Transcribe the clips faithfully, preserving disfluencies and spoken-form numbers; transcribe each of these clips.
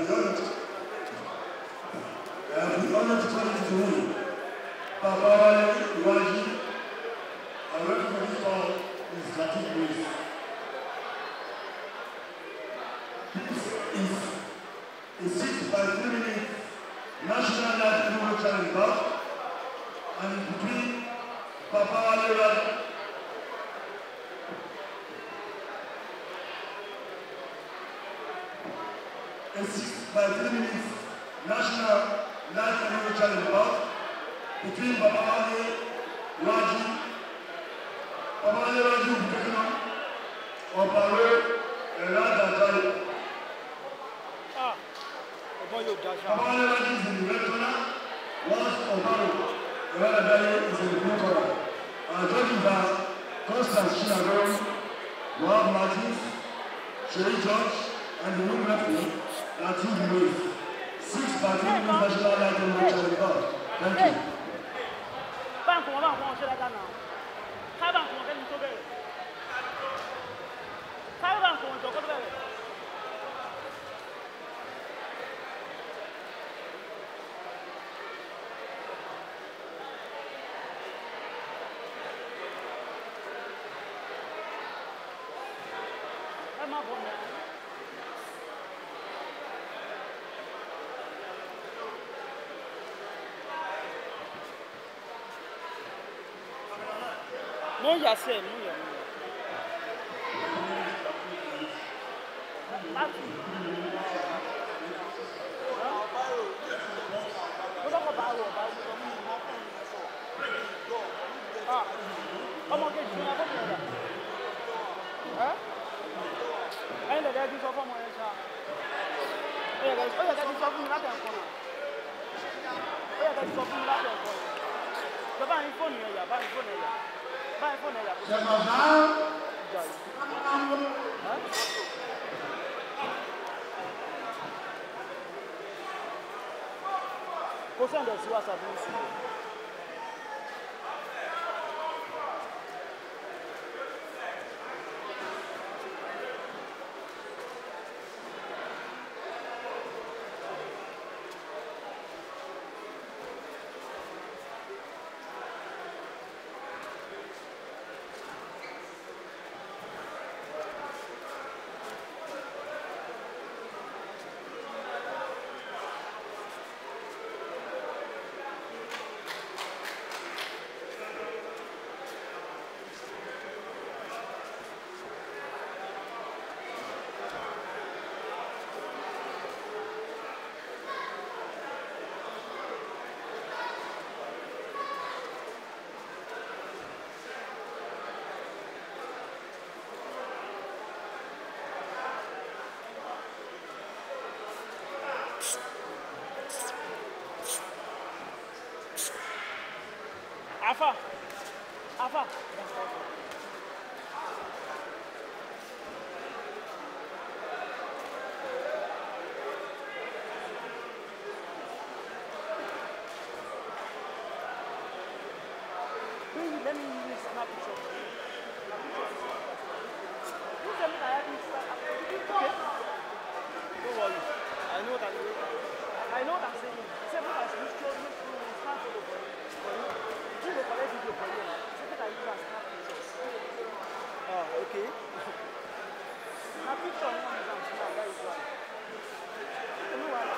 priority. Uh, we honor to tell you to win. Papa Iwaji, our referee for this ball is Latif Luis. This is a six by three minutes national light heavyweight challenge bout, and in between Papa Iwaji. A six by three minutes national light heavyweight challenge bout between Babawale Raji, Babawale Raji will be taken on, or Barre Eladajai. Ah, Babawale Raji is in the red corner, whilst Obaro Eladajai is in the blue corner. Our judges are Constance Chinagoro, Rob Martins, Sherry George, and the ring referee, Latif Luis. Six by three minutes national light heavyweight challenge bout. Thank you. Bank on va manger là dedans. Ça bank on va nous sauver. Ça bank on va sauver. Ah ma bonne. Mo ya se, mo ya. Mati. Mo ba ko ba wo, ba wo mo mo ko ni so. Ah. Ọmọ ke ju na ko mo da. Eh? Ai le da ju so fo mo yen sha. O ya ga o ya ga ju so fun mi láti ẹ̀kọ́ na. O ya ga ju so fun mi láti ẹ̀kọ́. Baba yin phone yẹn ya, ba yin phone yẹn ya. Báyìí fún ẹ̀yà kò sí. Kò sẹ́ndẹ̀ sí WhatsApp ní sí. Afa, Afa. Please let me use snap picture. You tell me that I have to start. Okay. Don't worry. I know that. I know what I'm saying. Say what I'm saying. Show me through snap photo for you. For you. Do the collect video for you. Say that I use as snap pictures. Oh, okay. Snap picture. No one is on snap. That is why. You know what?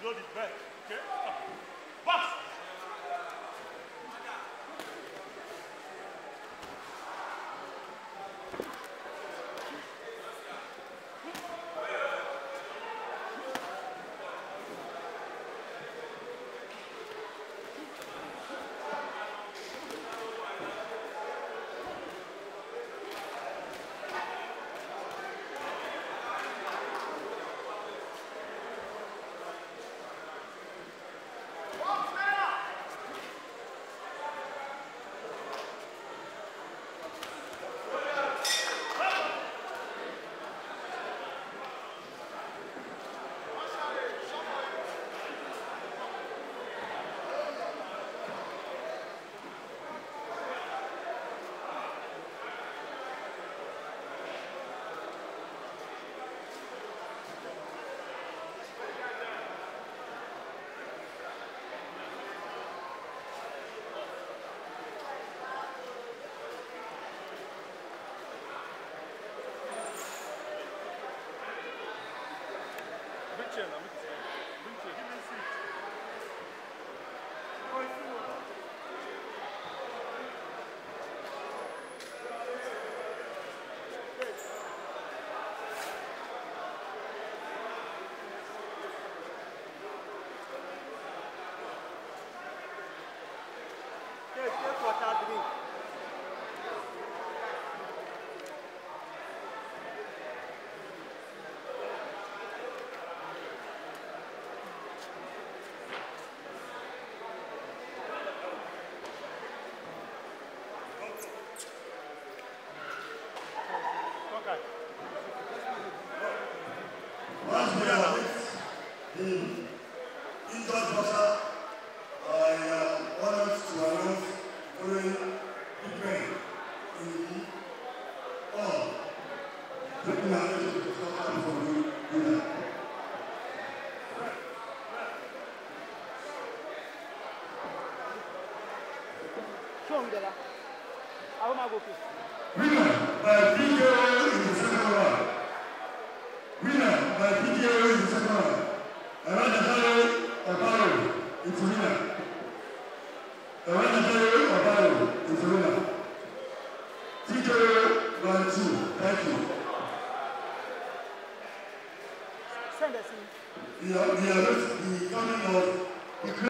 load it back. Okay? Box! Bring chair now, make it stand. Bring chair, give me a seat. Oh, it's still on. Take, take water drink. Okay. Once we are with the injured boxer, I am honored to announce following treatment in the hall. Taking our nation to come from the winner. Show me the la. I want to go quick. Winner by P K O in the second round. Winner by P K O in the second round. Eradicado Oparo is winner. Eradicado Oparo is winner. T K O by two. Thank you. Send us in. The, the arrest, the coming of the